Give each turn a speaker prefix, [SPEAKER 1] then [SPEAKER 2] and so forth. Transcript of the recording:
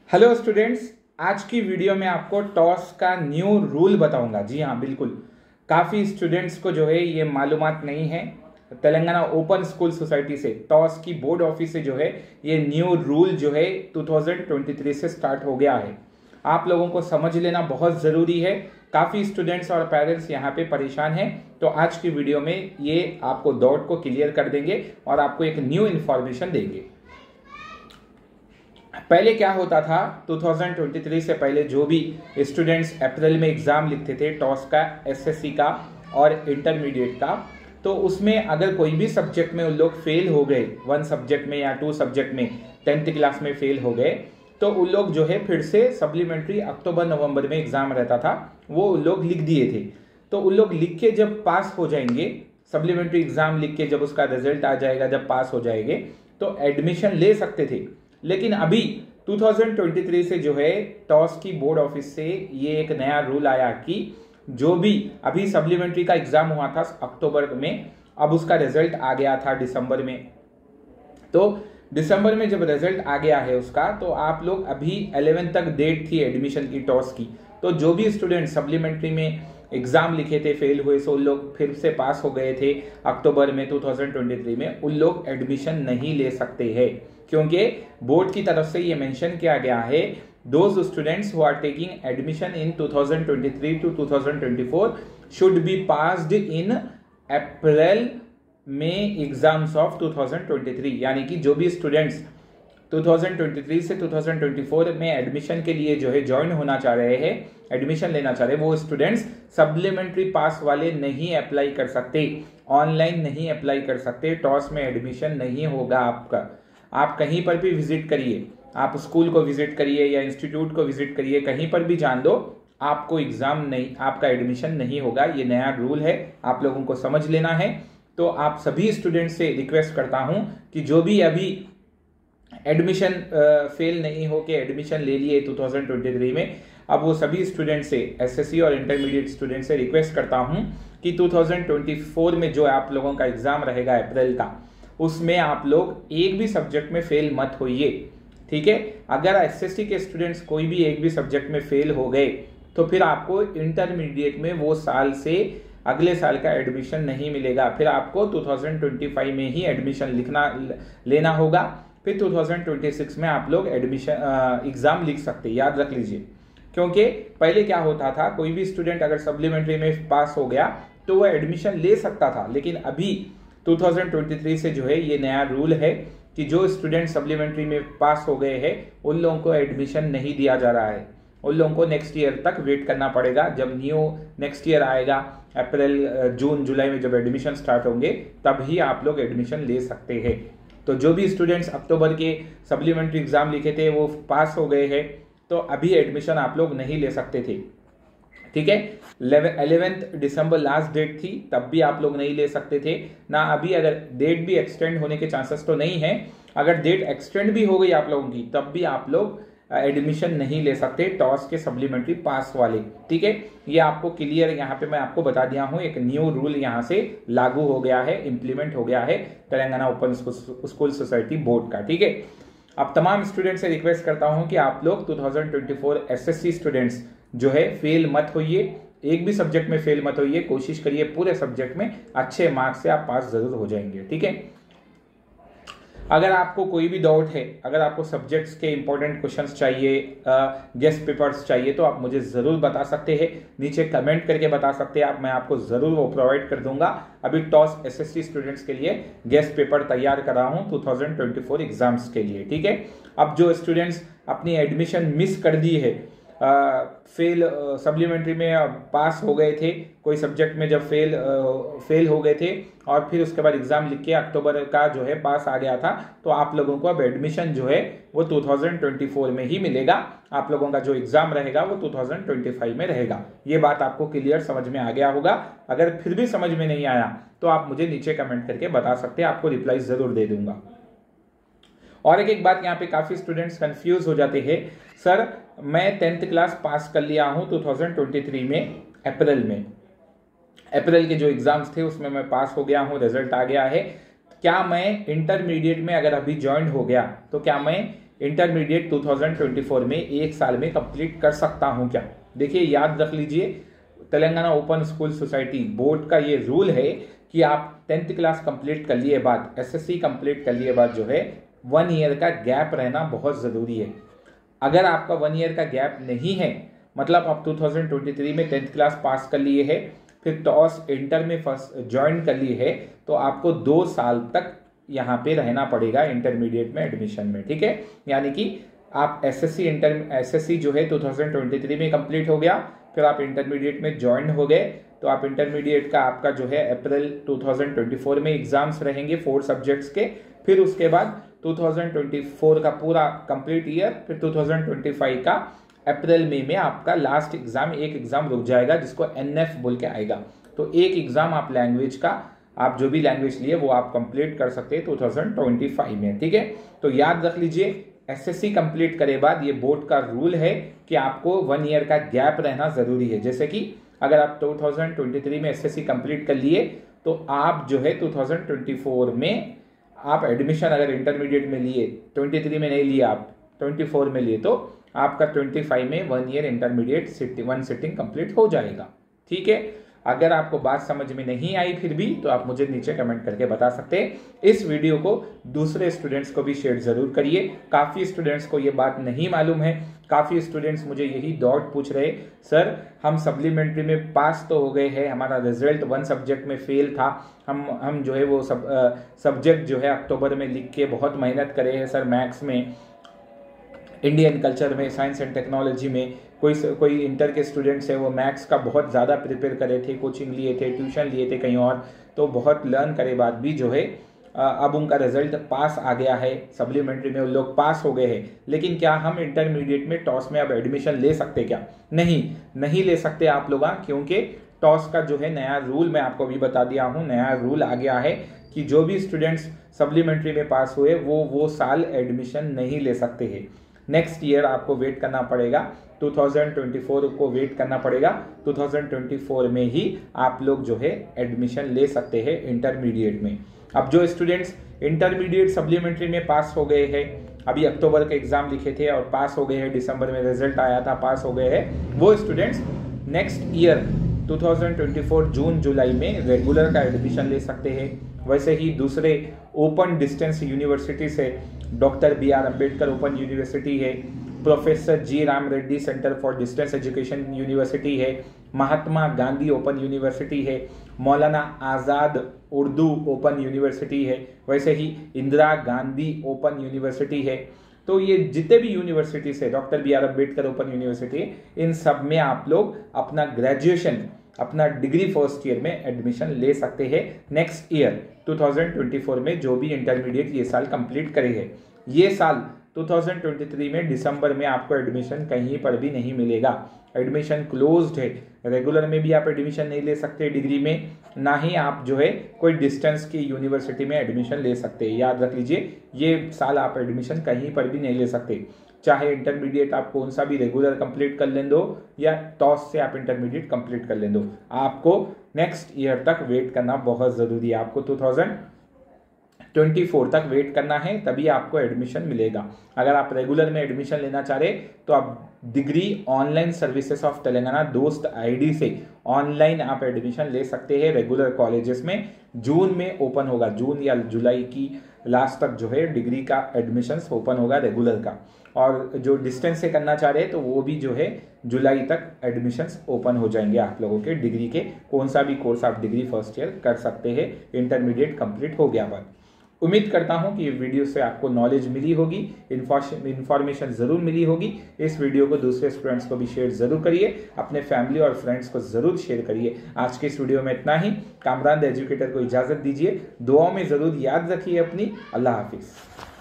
[SPEAKER 1] Hello students, आज की video में आपको टॉस का न्यू रूल बताऊंगा। जी हाँ, बिल्कुल। काफ़ी स्टूडेंट्स को जो है ये मालूमात नहीं है। तेलंगाना ओपन स्कूल सोसाइटी से, टॉस की बोर्ड ऑफिस से जो है ये न्यू रूल जो है 2023 से स्टार्ट हो गया है। आप लोगों को समझ लेना बहुत ज़रूरी है। काफ़ी स्टूडेंट्स और पेरेंट्स यहाँ पे परेशान हैं, तो आज की वीडियो में ये आपको डाउट को क्लियर कर देंगे और आपको एक न्यू इन्फॉर्मेशन देंगे। पहले क्या होता था, 2023 से पहले जो भी स्टूडेंट्स अप्रैल में एग्जाम लिखते थे टॉस का, एसएससी का और इंटरमीडिएट का, तो उसमें अगर कोई भी सब्जेक्ट में उन लोग फेल हो गए, वन सब्जेक्ट में या टू सब्जेक्ट में 10th क्लास में फेल हो गए, तो उन लोग जो है फिर से सप्लीमेंट्री अक्टूबर नवंबर में एग्जाम रहता था, वो उन लोग लिख दिए थे। तो उन लोग लिख के जब पास हो जाएंगे, सप्लीमेंट्री एग्जाम लिख के जब उसका रिजल्ट आ जाएगा, जब पास हो जाएंगे तो एडमिशन ले सकते थे। लेकिन अभी 2023 से जो है टॉस की बोर्ड ऑफिस से ये एक नया रूल आया कि जो भी अभी सप्लीमेंट्री का एग्जाम हुआ था अक्टूबर में, अब उसका रिजल्ट आ गया था दिसंबर में। तो दिसंबर में जब रिजल्ट आ गया है उसका, तो आप लोग अभी 11 तक डेट थी एडमिशन की टॉस की। तो जो भी स्टूडेंट सप्लीमेंट्री में एग्जाम लिखे थे, फेल हुए, सो उन लोग फिर से पास हो गए थे अक्टूबर में 2023 में, उन लोग एडमिशन नहीं ले सकते हैं, क्योंकि बोर्ड की तरफ से ये मेंशन किया गया है, those students who are taking admission in 2023 to 2024 should be passed in April में एग्जाम्स ऑफ 2023। यानी कि जो भी स्टूडेंट्स 2023 से 2024 में एडमिशन के लिए जो है ज्वाइन होना चाह रहे हैं, एडमिशन लेना चाह रहे हैं, वो स्टूडेंट्स सप्लीमेंट्री पास वाले नहीं अप्लाई कर सकते, ऑनलाइन नहीं अप्लाई कर सकते, टॉस में एडमिशन नहीं होगा आपका। आप कहीं पर भी विजिट करिए, आप स्कूल को विजिट करिए या इंस्टीट्यूट को विजिट करिए, कहीं पर भी जान दो, आपको एग्जाम नहीं, आपका एडमिशन नहीं होगा। ये नया रूल है, आप लोगों को समझ लेना है। तो आप सभी स्टूडेंट से रिक्वेस्ट करता हूं कि जो भी अभी एडमिशन फेल नहीं हो के एडमिशन ले लिए 2023 में, अब वो सभी स्टूडेंट से, एसएससी और इंटरमीडिएट स्टूडेंट से रिक्वेस्ट करता हूं कि 2024 में जो आप लोगों का एग्जाम रहेगा अप्रैल का, उसमें आप लोग एक भी सब्जेक्ट में फेल मत होइए। ठीक है, अगर एसएससी के स्टूडेंट्स कोई भी एक भी सब्जेक्ट में फेल हो गए, तो फिर आपको इंटरमीडिएट में वो साल से अगले साल का एडमिशन नहीं मिलेगा, फिर आपको 2025 में ही एडमिशन लेना होगा। फिर 2026 में आप लोग एडमिशन एग्जाम लिख सकते हैं, याद रख लीजिए। क्योंकि पहले क्या होता था, कोई भी स्टूडेंट अगर सप्लीमेंट्री में पास हो गया तो वो एडमिशन ले सकता था, लेकिन अभी 2023 से जो है ये नया रूल है कि जो स्टूडेंट सप्लीमेंट्री में पास हो गए हैं उन लोगों को एडमिशन नहीं दिया जा रहा है, उन लोगों को नेक्स्ट ईयर तक वेट करना पड़ेगा। जब न्यू नेक्स्ट ईयर आएगा, अप्रैल जून जुलाई में जब एडमिशन स्टार्ट होंगे, तब ही आप लोग एडमिशन ले सकते हैं। तो जो भी स्टूडेंट्स अक्टूबर के सप्लीमेंट्री एग्जाम लिखे थे वो पास हो गए हैं, तो अभी एडमिशन आप लोग नहीं ले सकते थे। ठीक है, 11 दिसंबर लास्ट डेट थी, तब भी आप लोग नहीं ले सकते थे ना। अभी अगर डेट भी एक्सटेंड होने के चांसेस तो नहीं है, अगर डेट एक्सटेंड भी हो गई आप लोगों की, तब भी आप लोग एडमिशन नहीं ले सकते टॉस के सप्लीमेंट्री पास वाले। ठीक है, ये आपको क्लियर यहाँ पे मैं आपको बता दिया हूँ। एक न्यू रूल यहाँ से लागू हो गया है, इंप्लीमेंट हो गया है Telangana open school society board का। ठीक है, अब तमाम स्टूडेंट से रिक्वेस्ट करता हूँ कि आप लोग 2024 एसएससी स्टूडेंट्स जो है फेल मत होइए, एक भी सब्जेक्ट में फेल मत होइए, कोशिश करिए पूरे सब्जेक्ट में अच्छे मार्क्स से आप पास जरूर हो जाएंगे। ठीक है, अगर आपको कोई भी डाउट है, अगर आपको सब्जेक्ट्स के इंपॉर्टेंट क्वेश्चंस चाहिए, गेस्ट पेपर्स चाहिए, तो आप मुझे ज़रूर बता सकते हैं, नीचे कमेंट करके बता सकते हैं आप, मैं आपको ज़रूर वो प्रोवाइड कर दूंगा। अभी टॉस एसएससी स्टूडेंट्स के लिए गेस्ट पेपर तैयार कर रहा हूँ 2024 एग्जाम्स के लिए। ठीक है, अब जो स्टूडेंट्स अपनी एडमिशन मिस कर दी है, फेल सप्लीमेंट्री में पास हो गए थे, कोई सब्जेक्ट में जब फेल हो गए थे और फिर उसके बाद एग्जाम लिख के अक्टूबर का जो है पास आ गया था, तो आप लोगों को अब एडमिशन जो है वो 2024 में ही मिलेगा। आप लोगों का जो एग्जाम रहेगा वो 2025 में रहेगा। ये बात आपको क्लियर समझ में आ गया होगा। अगर फिर भी समझ में नहीं आया तो आप मुझे नीचे कमेंट करके बता सकते हैं, आपको रिप्लाई जरूर दे दूंगा। और एक बात यहाँ पे काफी स्टूडेंट्स कंफ्यूज हो जाते हैं, सर मैं 10th क्लास पास कर लिया हूँ 2023 में, अप्रैल के जो एग्जाम्स थे उसमें मैं पास हो गया हूँ, रिजल्ट आ गया है, क्या मैं इंटरमीडिएट में अगर अभी ज्वाइन हो गया तो क्या मैं इंटरमीडिएट 2024 में एक साल में कंप्लीट कर सकता हूं क्या? देखिए याद रख लीजिए, Telangana open school society board का ये रूल है कि आप 10th क्लास कंप्लीट कर लिए बाद, एसएससी कंप्लीट कर लिए बाद जो है 1 ईयर का गैप रहना बहुत ज़रूरी है। अगर आपका 1 ईयर का गैप नहीं है, मतलब आप 2023 में 10th क्लास पास कर लिए है, फिर टॉस इंटर में फर्स्ट ज्वाइन कर लिए है, तो आपको 2 साल तक यहाँ पे रहना पड़ेगा इंटरमीडिएट में एडमिशन में, ठीक है। यानी कि आप एसएससी जो है 2023 में कंप्लीट हो गया, फिर आप इंटरमीडिएट में ज्वाइन हो गए, तो आप इंटरमीडिएट का आपका जो है अप्रैल 2024 में एग्जाम्स रहेंगे 4 सब्जेक्ट्स के, फिर उसके बाद 2024 का पूरा कंप्लीट ईयर, फिर 2025 का अप्रैल मई में आपका लास्ट एग्जाम, एक एग्जाम रुक जाएगा जिसको एनएफ बोल के आएगा। तो एक एग्जाम आप लैंग्वेज का, आप जो भी लैंग्वेज लिए वो आप कंप्लीट कर सकते हैं 2025 में, ठीक है। तो याद रख लीजिए, एसएससी कंप्लीट करे बाद ये बोर्ड का रूल है कि आपको 1 ईयर का गैप रहना जरूरी है। जैसे कि अगर आप 2023 में एसएससी कंप्लीट कर लिए, तो आप जो है 2024 में आप एडमिशन अगर इंटरमीडिएट में लिए, 23 में नहीं लिए, आप 24 में लिए, तो आपका 25 में 1 ईयर इंटरमीडिएट सिटिंग कंप्लीट हो जाएगा, ठीक है। अगर आपको बात समझ में नहीं आई फिर भी, तो आप मुझे नीचे कमेंट करके बता सकते हैं। इस वीडियो को दूसरे स्टूडेंट्स को भी शेयर जरूर करिए। काफ़ी स्टूडेंट्स को ये बात नहीं मालूम है, काफ़ी स्टूडेंट्स मुझे यही डाउट पूछ रहे, सर हम सप्लीमेंट्री में पास तो हो गए हैं, हमारा रिजल्ट 1 सब्जेक्ट में फेल था, हम जो है वो सब्जेक्ट जो है अक्टूबर में लिख के बहुत मेहनत करे हैं सर, मैथ्स में, इंडियन कल्चर में, साइंस एंड टेक्नोलॉजी में। कोई इंटर के स्टूडेंट्स है वो मैथ्स का बहुत ज़्यादा प्रिपेयर करे थे, कोचिंग लिए थे, ट्यूशन लिए थे कहीं और, तो बहुत लर्न करे बाद भी जो है अब उनका रिजल्ट पास आ गया है, सप्लीमेंट्री में वो लोग पास हो गए हैं। लेकिन क्या हम इंटरमीडिएट में टॉस में अब एडमिशन ले सकते क्या? नहीं ले सकते आप लोग, क्योंकि टॉस का जो है नया रूल मैं आपको अभी बता दिया हूँ, नया रूल आ गया है कि जो भी स्टूडेंट्स सप्लीमेंट्री में पास हुए वो साल एडमिशन नहीं ले सकते हैं। नेक्स्ट ईयर आपको वेट करना पड़ेगा, 2024 को वेट करना पड़ेगा, 2024 में ही आप लोग जो है एडमिशन ले सकते हैं इंटरमीडिएट में। अब जो स्टूडेंट्स इंटरमीडिएट सप्लीमेंट्री में पास हो गए हैं, अभी अक्टूबर के एग्जाम लिखे थे और पास हो गए हैं, दिसंबर में रिजल्ट आया था, पास हो गए हैं, वो स्टूडेंट्स नेक्स्ट ईयर 2024 जून जुलाई में रेगुलर का एडमिशन ले सकते हैं। वैसे ही दूसरे ओपन डिस्टेंस यूनिवर्सिटी से doctor BR Ambedkar open university है, professor G Ram Reddy centre for distance education university है, महात्मा गांधी ओपन यूनिवर्सिटी है, मौलाना आज़ाद उर्दू ओपन यूनिवर्सिटी है, वैसे ही इंदिरा गांधी ओपन यूनिवर्सिटी है। तो ये जितने भी यूनिवर्सिटीज है, doctor BR Ambedkar open university, इन सब में आप लोग अपना ग्रेजुएशन, अपना डिग्री फर्स्ट ईयर में एडमिशन ले सकते हैं नेक्स्ट ईयर 2024 में। जो भी इंटरमीडिएट ये साल कंप्लीट करे है, ये साल 2023 में दिसंबर में आपको एडमिशन कहीं पर भी नहीं मिलेगा, एडमिशन क्लोज्ड है। रेगुलर में भी आप एडमिशन नहीं ले सकते डिग्री में, ना ही आप जो है कोई डिस्टेंस की यूनिवर्सिटी में एडमिशन ले सकते हैं। याद रख लीजिए, ये साल आप एडमिशन कहीं पर भी नहीं ले सकते, चाहे इंटरमीडिएट आप कौन सा भी रेगुलर कंप्लीट कर लें दो या टॉस से आप इंटरमीडिएट कंप्लीट कर लें दो, आपको नेक्स्ट ईयर तक वेट करना बहुत ज़रूरी है। आपको 2024 तक वेट करना है, तभी आपको एडमिशन मिलेगा। अगर आप रेगुलर में एडमिशन लेना चाह रहे तो आप degree online services of Telangana DOST ID से ऑनलाइन आप एडमिशन ले सकते हैं रेगुलर कॉलेजेस में। जून में ओपन होगा, जून या जुलाई की लास्ट तक जो है डिग्री का एडमिशन्स ओपन होगा रेगुलर का, और जो डिस्टेंस से करना चाह रहे हैं तो वो भी जो है जुलाई तक एडमिशन्स ओपन हो जाएंगे आप लोगों के। डिग्री के कौन सा भी कोर्स आप डिग्री फर्स्ट ईयर कर सकते हैं इंटरमीडिएट कंप्लीट हो गया बाद। उम्मीद करता हूं कि ये वीडियो से आपको नॉलेज मिली होगी, इन्फॉर्मेशन ज़रूर मिली होगी। इस वीडियो को दूसरे स्टूडेंट्स को भी शेयर ज़रूर करिए, अपने फैमिली और फ्रेंड्स को ज़रूर शेयर करिए। आज के इस वीडियो में इतना ही। कामरान द एजुकेटर को इजाज़त दीजिए, दुआओं में ज़रूर याद रखिए अपनी। अल्लाह हाफिज़।